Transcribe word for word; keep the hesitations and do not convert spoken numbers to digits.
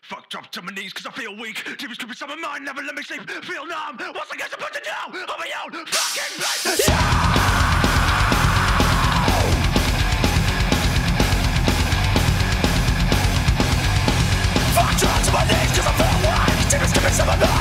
Fuck, drop to my knees cause I feel weak. Demons creeping inside my mind, never let me sleep. Feel numb, what's I guess supposed to do? On my own fucking place. Fuck, drop to my knees cause I feel weak. Demons creeping inside my mind.